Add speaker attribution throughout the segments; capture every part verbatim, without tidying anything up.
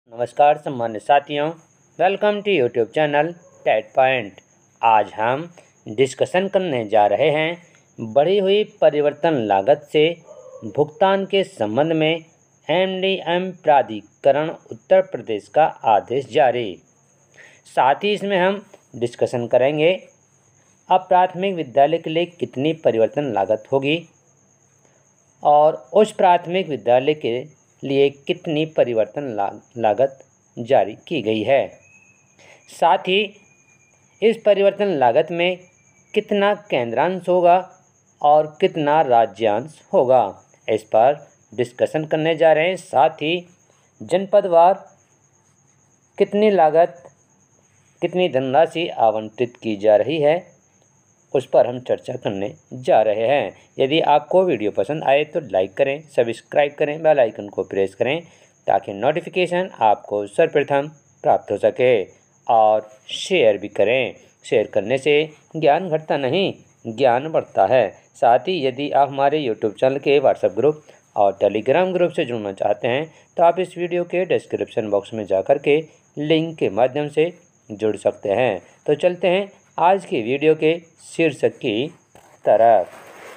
Speaker 1: नमस्कार सम्मानित साथियों, welcome to YouTube channel TET point. आज हम डिस्कशन करने जा रहे हैं बढ़ी हुई परिवर्तन लागत से भुगतान के संबंध में एम डी एम प्राधिकरण उत्तर प्रदेश का आदेश जारी। साथ ही इसमें हम डिस्कशन करेंगे अब प्राथमिक विद्यालय के लिए कितनी परिवर्तन लागत होगी और उस प्राथमिक विद्यालय के लिए कितनी परिवर्तन ला, लागत जारी की गई है। साथ ही इस परिवर्तन लागत में कितना केंद्रांश होगा और कितना राज्यांश होगा, इस पर डिस्कशन करने जा रहे हैं। साथ ही जनपदवार कितनी लागत कितनी धनराशि आवंटित की जा रही है उस पर हम चर्चा करने जा रहे हैं। यदि आपको वीडियो पसंद आए तो लाइक करें, सब्सक्राइब करें, बेल आइकन को प्रेस करें ताकि नोटिफिकेशन आपको सर्वप्रथम प्राप्त हो सके और शेयर भी करें। शेयर करने से ज्ञान घटता नहीं, ज्ञान बढ़ता है। साथ ही यदि आप हमारे यूट्यूब चैनल के व्हाट्सएप ग्रुप और टेलीग्राम ग्रुप से जुड़ना चाहते हैं तो आप इस वीडियो के डिस्क्रिप्शन बॉक्स में जाकर के लिंक के माध्यम से जुड़ सकते हैं। तो चलते हैं आज की वीडियो के शीर्षक की तरफ।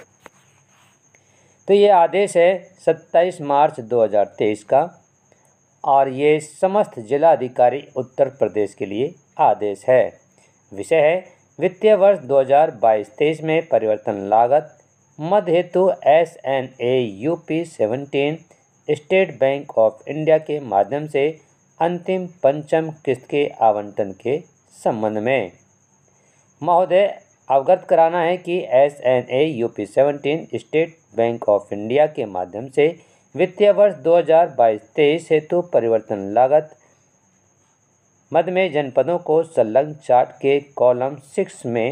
Speaker 1: तो ये आदेश है सत्ताईस मार्च दो हज़ार तेईस का और ये समस्त जिलाधिकारी उत्तर प्रदेश के लिए आदेश है। विषय है वित्तीय वर्ष दो हज़ार बाईस तेईस में परिवर्तन लागत मद हेतु S N A U P seventeen State Bank of India के माध्यम से अंतिम पंचम किस्त के आवंटन के संबंध में। महोदय, अवगत कराना है कि S N A U P seventeen State Bank of India के माध्यम से वित्तीय वर्ष दो हज़ार बाईस तेईस हेतु परिवर्तन लागत मद में जनपदों को संलग्न चार्ट के कॉलम सिक्स में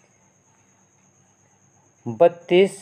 Speaker 1: बत्तीस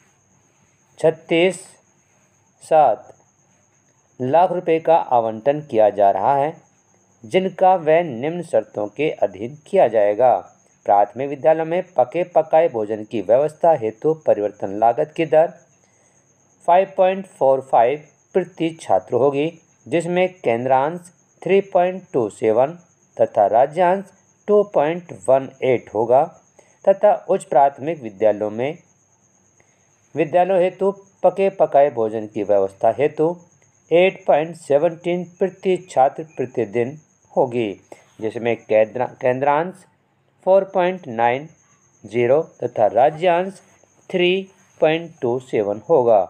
Speaker 1: छत्तीस सात लाख रुपए का आवंटन किया जा रहा है, जिनका वह निम्न शर्तों के अधीन किया जाएगा। प्राथमिक विद्यालय में पके पकाए भोजन की व्यवस्था हेतु परिवर्तन लागत की दर पाँच पॉइंट चार पाँच प्रति छात्र होगी, जिसमें केंद्रांश तीन पॉइंट दो सात तथा राज्यांश दो पॉइंट एक आठ होगा तथा उच्च प्राथमिक विद्यालयों में विद्यालयों हेतु पके पकाए भोजन की व्यवस्था हेतु आठ पॉइंट एक सात प्रति छात्र प्रतिदिन होगी, जिसमें केंद्रांश चार पॉइंट नौ शून्य तथा राज्यांश तीन पॉइंट दो सात होगा।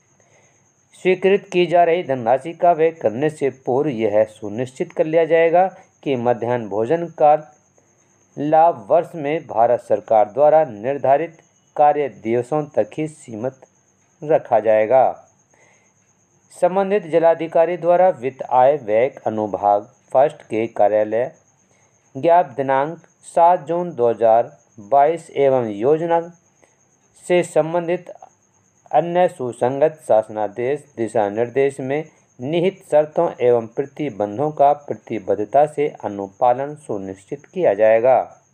Speaker 1: स्वीकृत की जा रही धनराशि का व्यय करने से पूर्व यह सुनिश्चित कर लिया जाएगा कि मध्याह्न भोजन का लाभ वर्ष में भारत सरकार द्वारा निर्धारित कार्य दिवसों तक ही सीमित रखा जाएगा। संबंधित जिलाधिकारी द्वारा वित्त आय व्यय अनुभाग फर्स्ट के कार्यालय ज्ञाप दिनांक सात जून दो हज़ार बाईस एवं योजना से संबंधित अन्य सुसंगत शासनादेश दिशा निर्देश में निहित शर्तों एवं प्रतिबंधों का प्रतिबद्धता से अनुपालन सुनिश्चित किया जाएगा।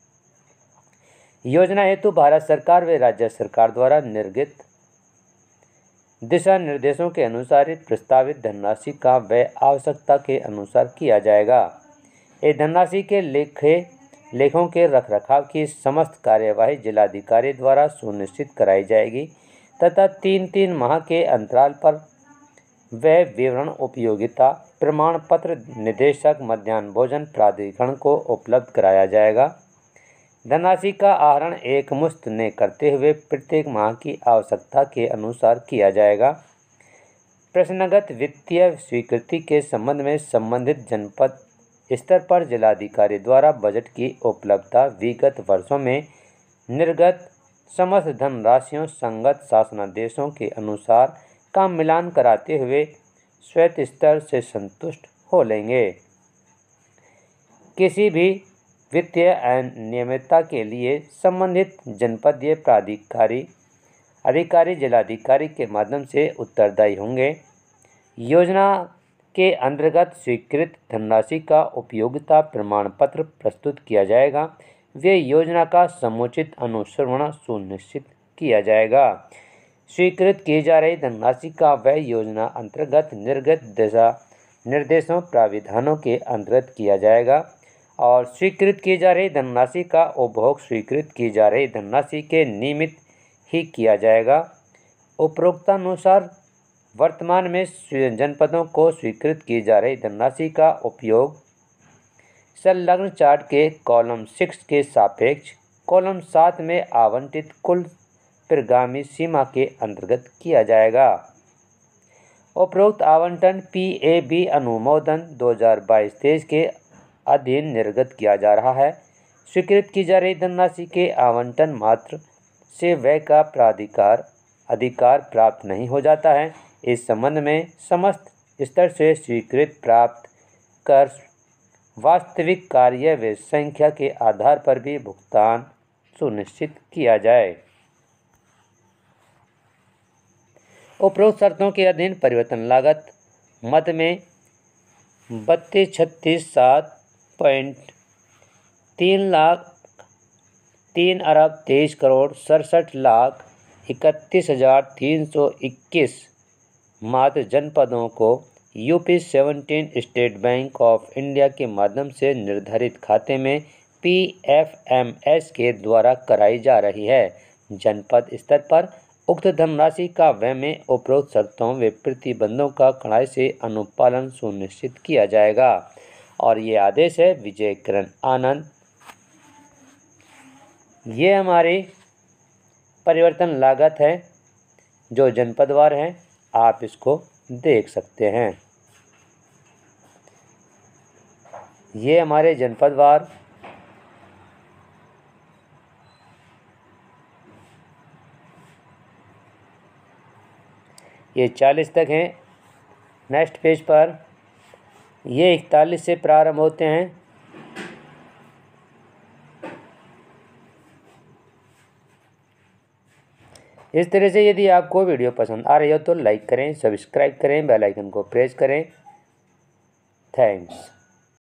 Speaker 1: योजना हेतु भारत सरकार व राज्य सरकार द्वारा निर्गत दिशा निर्देशों के अनुसार प्रस्तावित धनराशि का व्यय आवश्यकता के अनुसार किया जाएगा। इस धनराशि के लेखे लेखों के रखरखाव की समस्त कार्यवाही जिलाधिकारी द्वारा सुनिश्चित कराई जाएगी तथा तीन तीन माह के अंतराल पर वह विवरण उपयोगिता प्रमाण पत्र निदेशक मध्याह्न भोजन प्राधिकरण को उपलब्ध कराया जाएगा। धनराशि का आहरण एक मुश्त ने करते हुए प्रत्येक माह की आवश्यकता के अनुसार किया जाएगा। प्रश्नगत वित्तीय स्वीकृति के संबंध में संबंधित जनपद स्तर पर जिलाधिकारी द्वारा बजट की उपलब्धता विगत वर्षों में निर्गत समस्त धनराशियों संगत शासनादेशों के अनुसार का मिलान कराते हुए स्वयं स्तर से संतुष्ट हो लेंगे। किसी भी वित्तीय अनियमितता के लिए संबंधित जनपदीय प्राधिकारी अधिकारी जिलाधिकारी के माध्यम से उत्तरदायी होंगे। योजना के अंतर्गत स्वीकृत धनराशि का उपयोगिता प्रमाण पत्र प्रस्तुत किया जाएगा। वे योजना का समुचित अनुश्रवण सुनिश्चित किया जाएगा। स्वीकृत की जा रही धनराशि का व्यय योजना अंतर्गत निर्गत दिशा निर्देशों प्राविधानों के अंतर्गत किया जाएगा और स्वीकृत की जा रही धनराशि का उपभोग स्वीकृत की जा रही धनराशि के निमित्त ही किया जाएगा। उपरोक्तानुसार वर्तमान में जनपदों को स्वीकृत की जा रही धनराशि का उपयोग संलग्न चार्ट के कॉलम सिक्स के सापेक्ष कॉलम सात में आवंटित कुल प्रगामी सीमा के अंतर्गत किया जाएगा। उपरोक्त आवंटन पी ए बी अनुमोदन दो हज़ार बाईस तेईस के अधीन निर्गत किया जा रहा है। स्वीकृत की जा रही धनराशि के आवंटन मात्र से व्यय का प्राधिकार अधिकार प्राप्त नहीं हो जाता है। इस संबंध में समस्त स्तर से स्वीकृत प्राप्त कर वास्तविक कार्य व संख्या के आधार पर भी भुगतान सुनिश्चित किया जाए। उपरोक्त शर्तों के अधीन परिवर्तन लागत मद में बत्तीस छत्तीस सात पॉइंट तीन लाख तीन अरब तेईस करोड़ सड़सठ लाख इकतीस हज़ार तीन सौ इक्कीस मात्र जनपदों को UP seventeen State Bank of India के माध्यम से निर्धारित खाते में पी एफ एम एस के द्वारा कराई जा रही है। जनपद स्तर पर उक्त धनराशि का व्यय में उपरोक्त शर्तों व प्रतिबंधों का कड़ाई से अनुपालन सुनिश्चित किया जाएगा। और ये आदेश है विजय किरण आनंद। ये हमारी परिवर्तन लागत है जो जनपदवार है, आप इसको देख सकते हैं। ये हमारे जनपदवार ये चालीस तक हैं। नेक्स्ट पेज पर ये इकतालीस से प्रारंभ होते हैं। इस तरह से यदि आपको वीडियो पसंद आ रही हो तो लाइक करें, सब्सक्राइब करें, बेल आइकन को प्रेस करें। थैंक्स।